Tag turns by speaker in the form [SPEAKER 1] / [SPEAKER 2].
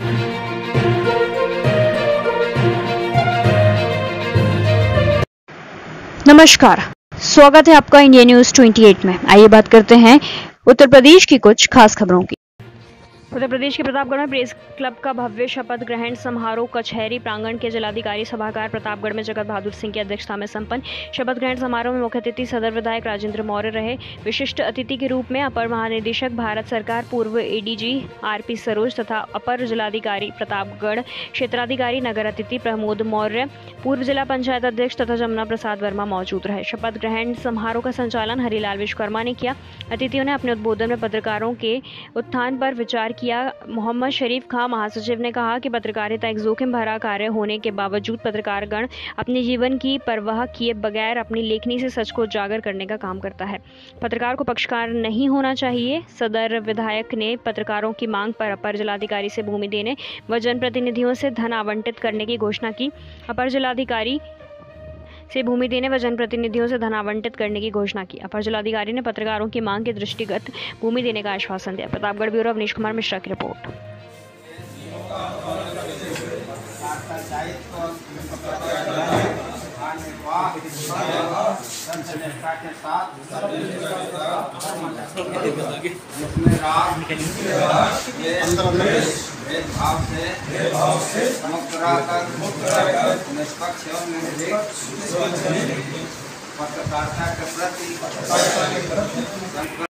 [SPEAKER 1] नमस्कार, स्वागत है आपका इंडिया न्यूज 28 में। आइए बात करते हैं उत्तर प्रदेश की कुछ खास खबरों की। उत्तर प्रदेश के प्रतापगढ़ में प्रेस क्लब का भव्य शपथ ग्रहण समारोह कचहरी प्रांगण के जिलाधिकारी सभागार प्रतापगढ़ में जगत बहादुर सिंह की अध्यक्षता में संपन्न। शपथ ग्रहण समारोह में मुख्य अतिथि सदर विधायक राजेंद्र मौर्य रहे। विशिष्ट अतिथि के रूप में अपर महानिदेशक भारत सरकार पूर्व एडीजी आरपी सरोज तथा अपर जिलाधिकारी प्रतापगढ़ क्षेत्राधिकारी नगर अतिथि प्रमोद मौर्य, पूर्व जिला पंचायत अध्यक्ष तथा जमुना प्रसाद वर्मा मौजूद रहे। शपथ ग्रहण समारोह का संचालन हरिलाल विश्वकर्मा ने किया। अतिथियों ने अपने उद्बोधन में पत्रकारों के उत्थान पर विचार किया। मोहम्मद शरीफ खां महासचिव ने कहा कि पत्रकारिता एक जोखिम भरा कार्य होने के बावजूद पत्रकारगण अपने जीवन की परवाह किए बगैर अपनी लेखनी से सच को उजागर करने का काम करता है। पत्रकार को पक्षकार नहीं होना चाहिए। सदर विधायक ने पत्रकारों की मांग पर अपर जिलाधिकारी से भूमि देने व जनप्रतिनिधियों से धन आवंटित करने की घोषणा की। अपर जिलाधिकारी से भूमि देने व जनप्रतिनिधियों से धन आवंटित करने की घोषणा की। अपर जिलाधिकारी ने पत्रकारों की मांग के दृष्टिगत भूमि देने का आश्वासन दिया। प्रतापगढ़ ब्यूरो अवनीश कुमार मिश्रा की रिपोर्ट।
[SPEAKER 2] भेदभाव से मुक्त रहकर निष्पक्ष एवं निर्भीक पत्रकारिता के प्रति